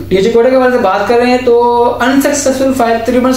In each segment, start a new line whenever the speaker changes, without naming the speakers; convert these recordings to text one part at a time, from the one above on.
DHA Kota के बारे में बात कर रहे हैं तो अनसक्सेसफुल फाइल तकरीबन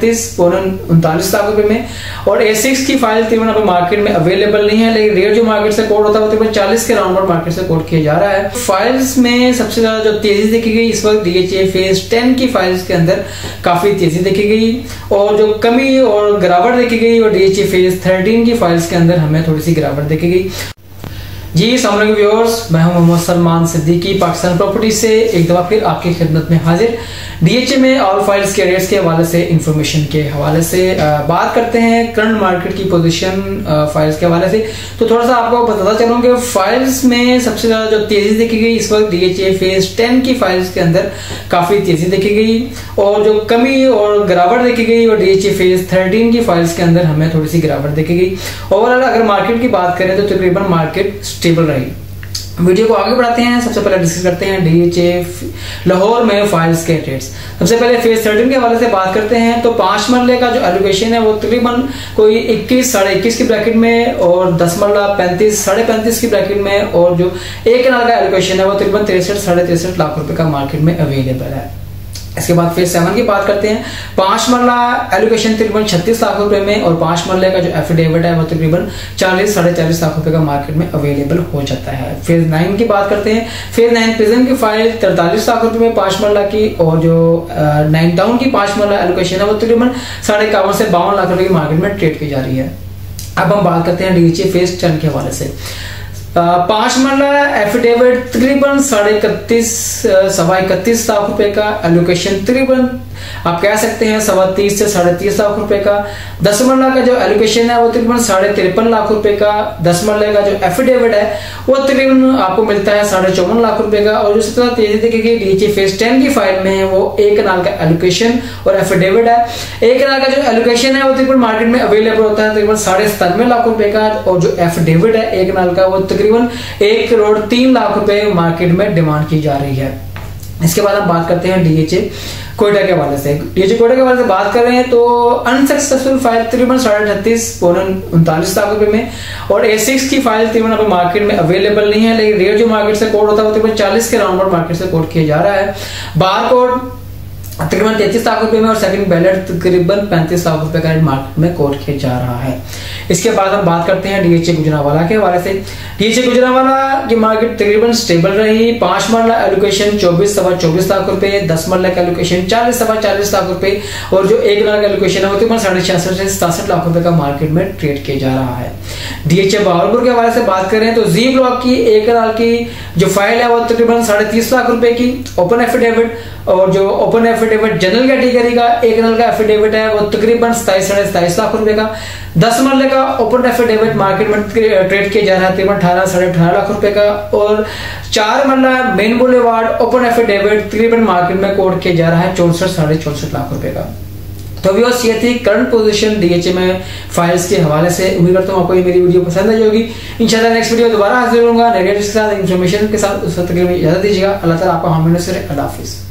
39.39 लाख रुपए में, और A6 की फाइल तकरीबन अभी मार्केट में अवेलेबल नहीं है, लेकिन रेट जो मार्केट से कोट होता है वो तकरीबन 40 के राउंड पर मार्केट से कोट किया जा रहा है। फाइल्स में सबसे ज्यादा जो तेजी देखी गई इस वक्त डीएचए फेज 10 की फाइल्स के अंदर काफी तेजी देखी गई, और जो कमी और गिरावट देखी गई और डीएचए फेज 13 की फाइल्स के अंदर हमें थोड़ी सी गिरावट देखी गई। जी अस्सलाम वालेकुम व्यूअर्स, मैं हूं मोहम्मद सलमान सिद्दीकी पाकिस्तान प्रॉपर्टी से एक दफा फिर आपकी खिदमत में हाजिर। डीएचए में ऑल फाइल्स के रेट्स के हवाले से इंफॉर्मेशन के हवाले से बात करते हैं, करंट मार्केट की पोजीशन फाइल्स के हवाले से। तो थोड़ा सा आपको बताता चलूं कि फाइल्स में सबसे ज्यादा जो तेजी देखी गई इस वक्त डीएचए फेज 10 की फाइल्स के अंदर काफी तेजी देखी गई, और जो कमी और गिरावट देखी गई और डीएचए फेज 13 की फाइल्स के अंदर हमें थोड़ी सी गिरावट देखी गई। ओवरऑल अगर मार्केट की बात करें तो तकरीबन मार्केट स्टेबल रही। वीडियो को आगे बढ़ाते हैं, सबसे पहले डिस्कस करते हैं डीएचए लाहौर में फाइल्स के रेट्स। सबसे पहले फेज 13 के हवाले से बात करते हैं तो 5 मरले का जो एलोकेशन है वो तकरीबन कोई 21 साढ़े 21 की ब्रैकेट में, और 10 मरला 35 साढ़े 35 की ब्रैकेट में, और जो 1 कनाल का एलोकेशन है वो तकरीबन 63 साढ़े 63 लाख रुपए का मार्केट में अवेलेबल है। इसके बाद फेज 7 की बात करते हैं, 5 मरला एलोकेशन तकरीबन 36 लाख रुपए में, और 5 मरले का जो एफिडेविट है वो तकरीबन 40 साढ़े 40 लाख रुपए का मार्केट में अवेलेबल हो जाता है। फेज 9 की बात करते हैं, फेज 9 प्रिज्म की फाइल 43 लाख रुपए में 5 मरला की, और जो 9 टाउन की 5 मरला एलोकेशन है वो तकरीबन 51.5 से 52 लाख रुपए की मार्केट में ट्रेड की जा रही है। अब हम बात करते हैं डीएचए फेज 10 के हवाले से। 5 मरला एफिडेविट तकरीबन 31.5 सवा 31 लाख रुपए का, एलोकेशन तकरीबन आप कह सकते हैं 30 से 30.5 लाख रुपए का। 10 मरला का जो एलोकेशन है वो तकरीबन 53.5 लाख रुपए का। 10 मरले का जो एफिडेविट है वो तकरीबन आपको मिलता है 54.5 लाख रुपए का, और जो सबसे ज्यादा तेजी देखिए डीएचए फेज 10 की फाइल में है वो 1 कनाल का एलोकेशन और एफिडेविट है। 1 कनाल का जो एलोकेशन है वो तकरीबन मार्केट में अवेलेबल होता है तकरीबन 97.5 लाख रुपए का, और जो एफिडेविट है 1 कनाल का वो तकरीबन 1.03 करोड़ रुपए मार्केट में डिमांड की जा रही है। इसके बाद हम बात करते हैं डीएचए कोयटा के हवाले से। डीएचए कोयटा के हवाले से बात कर रहे हैं तो अनसक्सेसफुल फाइल तकरीबन 38.39 लाख रुपए में, और A6 की फाइल तकरीबन अभी मार्केट में अवेलेबल नहीं है, लेकिन रेट जो मार्केट से कोट होता है वो तकरीबन 40 के राउंड पर मार्केट से कोट किया जा रहा है। बार कोड तकरीबन 33 लाख रुपए में, और सेकंड बैलेट तकरीबन 35 लाख रुपए का मार्केट में कोट किया जा रहा है। इसके बाद हम बात करते हैं डीएचए गुजरावाला के हवाले से। डीएचए गुजरावाला की मार्केट तकरीबन स्टेबल रही। 5 मरला एलोकेशन 24 सवा 24 लाख रुपए, 10 मरला का एलोकेशन 40 सवा 40 लाख रुपए, और जो 1 कनाल का एलोकेशन है वो तकरीबन 66 से 67 लाख रुपए का मार्केट में ट्रेड किया जा रहा है। डीएचए बहावलपुर के हवाले से बात करें तो जी ब्लॉक की 1 कनाल की जो फाइल है वो तकरीबन 30.5 लाख रुपए की ओपन एफिडेविट, और जो ओपन एफिडेविट जनरल कैटेगरी का 1 कनाल का एफिडेविट है वो तकरीबन 27 साढ़े 27 लाख रुपए का। 10 मरले का ओपन एफिडेविट मार्केट में ट्रेड किया जा रहा है तकरीबन 18 साढ़े 18 लाख रुपए का, और 4 मरला मेन बुलेवार्ड ओपन एफिडेविट तकरीबन मार्केट में कोट किया जा रहा है 64 साढ़े 64 लाख रुपए का। तो व्यूअर्स ये थी करंट पोजीशन डीएचए में फाइल्स के हवाले से। उम्मीद करता हूँ आपको ये मेरी वीडियो पसंद आई होगी। इंशाल्लाह नेक्स्ट वीडियो दोबारा हाजिर होऊंगा नए के साथ, इंफॉर्मेशन के साथ। उस वक्त के लिए इजाजत दीजिएगा। अल्लाह ताला आपको हमेशा से अल्लाह हाफिज़।